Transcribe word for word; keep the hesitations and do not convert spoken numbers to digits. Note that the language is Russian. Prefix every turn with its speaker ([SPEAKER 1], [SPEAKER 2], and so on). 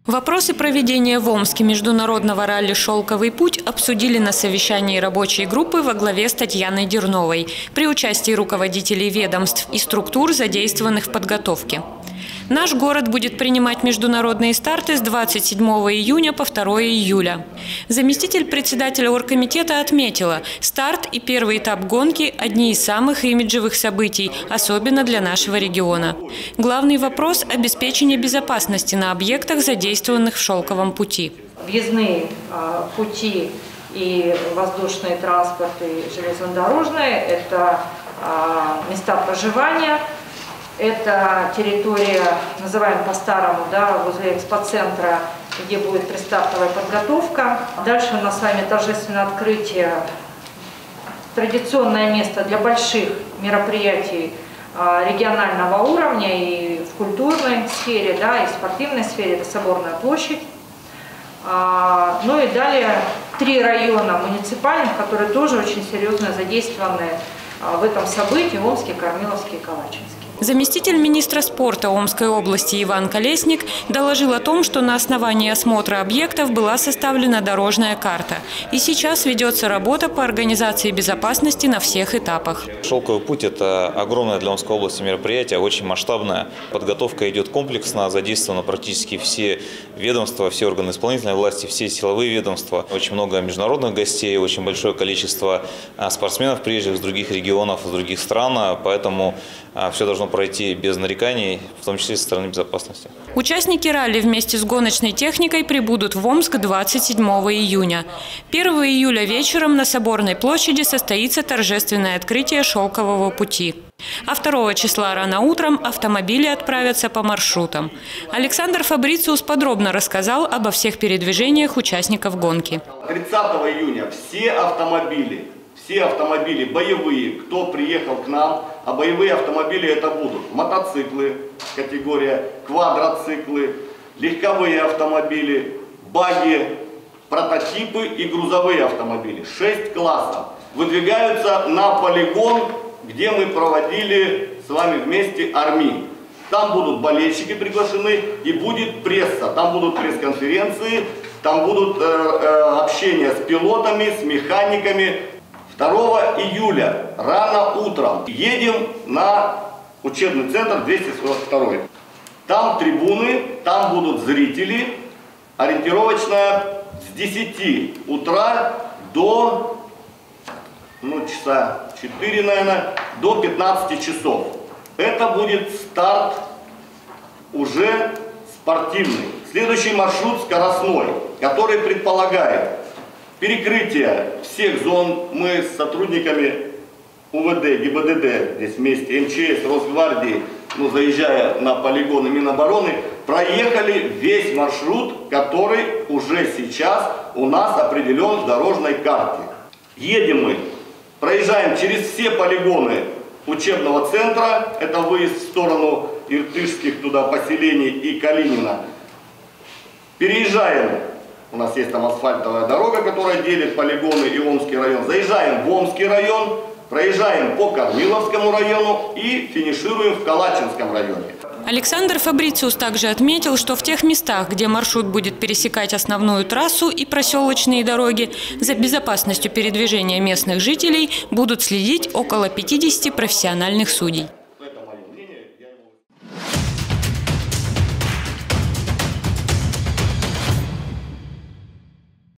[SPEAKER 1] Вопросы проведения в Омске международного ралли «Шелковый путь» обсудили на совещании рабочей группы во главе с Татьяной Дерновой при участии руководителей ведомств и структур, задействованных в подготовке. Наш город будет принимать международные старты с двадцать седьмого июня по второе июля. Заместитель председателя оргкомитета отметила, старт и первый этап гонки – одни из самых имиджевых событий, особенно для нашего региона. Главный вопрос – обеспечение безопасности на объектах, задействованных в «Шелковом пути».
[SPEAKER 2] Въездные э, пути и воздушный транспорт, и железнодорожные – это э, места проживания. Это территория, называем по-старому, да, возле экспоцентра, где будет предстартовая подготовка. Дальше у нас с вами торжественное открытие, традиционное место для больших мероприятий регионального уровня и в культурной сфере, да, и в спортивной сфере, это Соборная площадь. Ну и далее три района муниципальных, которые тоже очень серьезно задействованы в этом событии: Омский, Корниловский и Калачинский.
[SPEAKER 1] Заместитель министра спорта Омской области Иван Колесник доложил о том, что на основании осмотра объектов была составлена дорожная карта. И сейчас ведется работа по организации безопасности на всех этапах.
[SPEAKER 3] «Шелковый путь» – это огромное для Омской области мероприятие, очень масштабное. Подготовка идет комплексно, задействованы практически все ведомства, все органы исполнительной власти, все силовые ведомства. Очень много международных гостей, очень большое количество спортсменов, приезжих из других регионов, из других стран, поэтому все должно пройти без нареканий, в том числе со стороны безопасности.
[SPEAKER 1] Участники ралли вместе с гоночной техникой прибудут в Омск двадцать седьмого июня. первого июля вечером на Соборной площади состоится торжественное открытие «Шелкового пути». А второго числа рано утром автомобили отправятся по маршрутам. Александр Фабрициус подробно рассказал обо всех передвижениях участников гонки.
[SPEAKER 4] тридцатого июня все автомобили, все автомобили боевые, кто приехал к нам, а боевые автомобили это будут мотоциклы, категория квадроциклы, легковые автомобили, баги, прототипы и грузовые автомобили. Шесть классов выдвигаются на полигон, где мы проводили с вами вместе АРМИ. Там будут болельщики приглашены и будет пресса, там будут пресс-конференции, там будут э, э, общения с пилотами, с механиками. второго июля рано утром едем на учебный центр двести сорок два. Там трибуны, там будут зрители, ориентировочно с десяти утра до ну, часа четыре, наверное, до пятнадцати часов. Это будет старт уже спортивный. Следующий маршрут скоростной, который предполагает перекрытие всех зон. Мы с сотрудниками УВД, ГИБДД, здесь вместе, МЧС, Росгвардии, ну, заезжая на полигоны Минобороны, проехали весь маршрут, который уже сейчас у нас определен в дорожной карте. Едем мы, проезжаем через все полигоны учебного центра, это выезд в сторону иртышских туда поселений и Калинина. Переезжаем. У нас есть там асфальтовая дорога, которая делит полигоны и Омский район. Заезжаем в Омский район, проезжаем по Корниловскому району и финишируем в Калачинском районе.
[SPEAKER 1] Александр Фабрициус также отметил, что в тех местах, где маршрут будет пересекать основную трассу и проселочные дороги, за безопасностью передвижения местных жителей будут следить около пятидесяти профессиональных судей.